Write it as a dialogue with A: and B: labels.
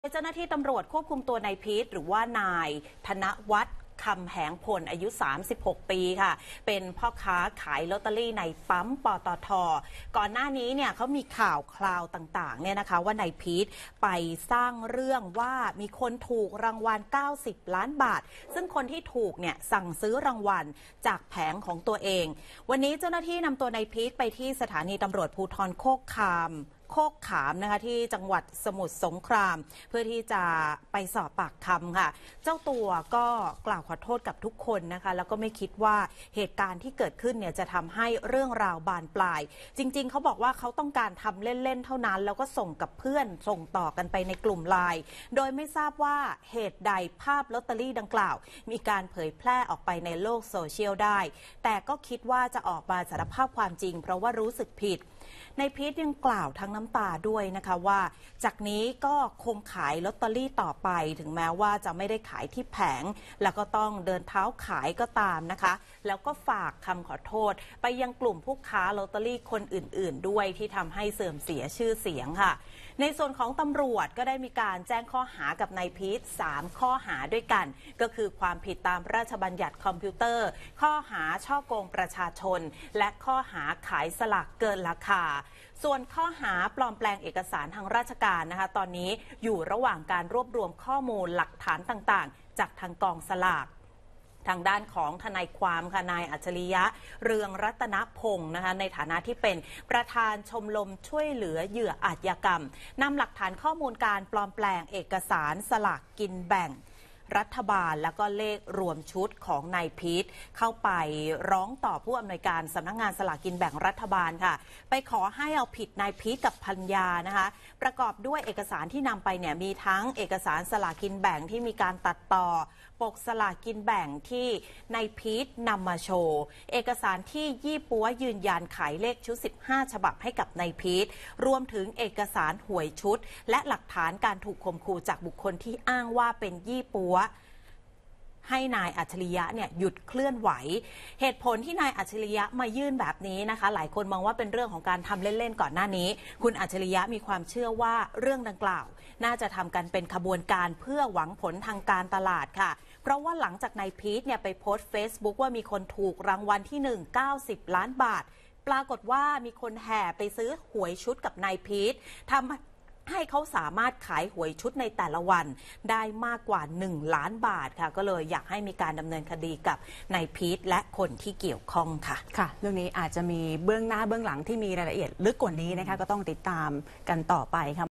A: เจ้าหน้าที่ตำรวจควบคุมตัวนายพีทหรือว่านายธนวัฒน์คำแหงพลอายุ36 ปีค่ะเป็นพ่อค้าขายลอตเตอรี่ในปั๊มปตท.ก่อนหน้านี้เนี่ยเขามีข่าวคราวต่างๆเนี่ยนะคะว่านายพีทไปสร้างเรื่องว่ามีคนถูกรางวัล90 ล้านบาทซึ่งคนที่ถูกเนี่ยสั่งซื้อรางวัลจากแผงของตัวเองวันนี้เจ้าหน้าที่นำตัวนายพีทไปที่สถานีตำรวจภูธรโคกขามนะคะที่จังหวัดสมุทรสงครามเพื่อที่จะไปสอบปากคำค่ะเจ้าตัวก็กล่าวขอโทษกับทุกคนนะคะแล้วก็ไม่คิดว่าเหตุการณ์ที่เกิดขึ้นเนี่ยจะทำให้เรื่องราวบานปลายจริงๆเขาบอกว่าเขาต้องการทำเล่นๆเท่านั้นแล้วก็ส่งกับเพื่อนส่งต่อกันไปในกลุ่มไลน์โดยไม่ทราบว่าเหตุใดภาพลอตเตอรี่ดังกล่าวมีการเผยแพร่ออกไปในโลกโซเชียลได้แต่ก็คิดว่าจะออกมาสารภาพความจริงเพราะว่ารู้สึกผิดในพีทยังกล่าวทั้งน้ำตาด้วยนะคะว่าจากนี้ก็คงขายลอตเตอรี่ต่อไปถึงแม้ว่าจะไม่ได้ขายที่แผงแล้วก็ต้องเดินเท้าขายก็ตามนะคะแล้วก็ฝากคำขอโทษไปยังกลุ่มผู้ค้าลอตเตอรี่คนอื่นๆด้วยที่ทำให้เสื่อมเสียชื่อเสียงค่ะในส่วนของตำรวจก็ได้มีการแจ้งข้อหากับนายพีท3 ข้อหาด้วยกันก็คือความผิดตามพระราชบัญญัติคอมพิวเตอร์ข้อหาฉ้อโกงประชาชนและข้อหาขายสลากเกินราคาส่วนข้อหาปลอมแปลงเอกสารทางราชการนะคะตอนนี้อยู่ระหว่างการรวบรวมข้อมูลหลักฐานต่างๆจากทางกองสลากทางด้านของทนายความค่ะนายอัจฉริยะเรืองรัตนพงศ์นะคะในฐานะที่เป็นประธานชมรมช่วยเหลือเหยื่ออาชญากรรมนำหลักฐานข้อมูลการปลอมแปลงเอกสารสลากกินแบ่งรัฐบาลแล้วก็เลขรวมชุดของนายพีทเข้าไปร้องต่อผู้อำนวยการสำนักงานสลากกินแบ่งรัฐบาลค่ะไปขอให้เอาผิดนายพีทกับภรรยานะคะประกอบด้วยเอกสารที่นำไปเนี่ยมีทั้งเอกสารสลากกินแบ่งที่มีการตัดต่อปกสลากกินแบ่งที่นายพีทนำมาโชว์เอกสารที่ยี่ปัวยืนยันขายเลขชุด15 ฉบับให้กับนายพีทรวมถึงเอกสารหวยชุดและหลักฐานการถูกข่มขู่จากบุคคลที่อ้างว่าเป็นยี่ปัวให้นายอัจฉริยะเนี่ยหยุดเคลื่อนไหวเหตุผลที่นายอัจฉริยะมายื่นแบบนี้นะคะหลายคนมองว่าเป็นเรื่องของการทำเล่นๆก่อนหน้านี้คุณอัจฉริยะมีความเชื่อว่าเรื่องดังกล่าวน่าจะทำกันเป็นขบวนการเพื่อหวังผลทางการตลาดค่ะเพราะว่าหลังจากนายพีทเนี่ยไปโพสต์ Facebook ว่ามีคนถูกรางวัลที่90 ล้านบาทปรากฏว่ามีคนแห่ไปซื้อหวยชุดกับนายพีททำให้เขาสามารถขายหวยชุดในแต่ละวันได้มากกว่า1 ล้านบาทค่ะก็เลยอยากให้มีการดำเนินคดีกับนายพีทและคนที่เกี่ยวข้องค่ะ
B: ค่ะเรื่องนี้อาจจะมีเบื้องหน้าเบื้องหลังที่มีรายละเอียดลึกกว่านี้นะคะก็ต้องติดตามกันต่อไปค่ะ